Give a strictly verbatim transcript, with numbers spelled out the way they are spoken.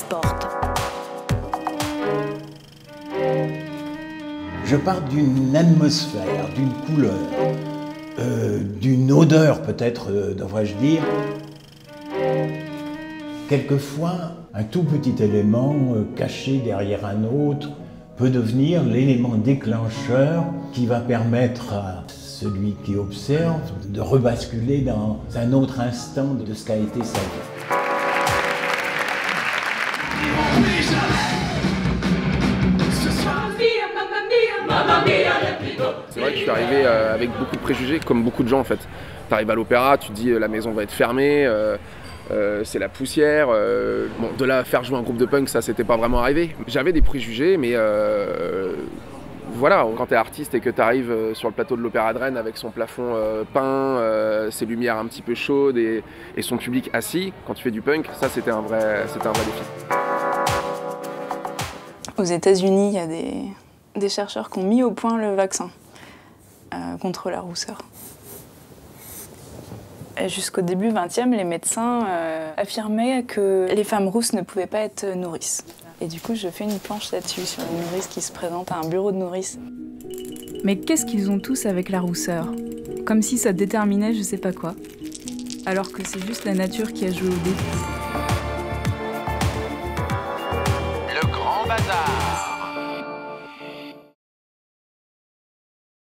transporte. Je pars d'une atmosphère, d'une couleur, euh, d'une odeur peut-être, euh, devrais-je dire. Quelquefois, un tout petit élément euh, caché derrière un autre peut devenir l'élément déclencheur qui va permettre à celui qui observe de rebasculer dans un autre instant de ce qu'a été sa vie. C'est vrai que je suis arrivé avec beaucoup de préjugés, comme beaucoup de gens en fait. Tu arrives à l'opéra, tu te dis la maison va être fermée, euh, euh, c'est la poussière. Euh, bon, de là à faire jouer un groupe de punk, ça c'était pas vraiment arrivé. J'avais des préjugés, mais euh, voilà, quand tu es artiste et que tu arrives sur le plateau de l'Opéra de Rennes avec son plafond euh, peint, euh, ses lumières un petit peu chaudes et, et son public assis, quand tu fais du punk, ça c'était un vrai, c'était un vrai défi. Aux États-Unis, il y a des, des chercheurs qui ont mis au point le vaccin euh, contre la rousseur. Jusqu'au début vingtième, les médecins euh, affirmaient que les femmes rousses ne pouvaient pas être nourrices. Et du coup, je fais une planche là-dessus, sur une nourrice qui se présente à un bureau de nourrice. Mais qu'est-ce qu'ils ont tous avec la rousseur? Comme si ça déterminait je sais pas quoi. Alors que c'est juste la nature qui a joué au dé.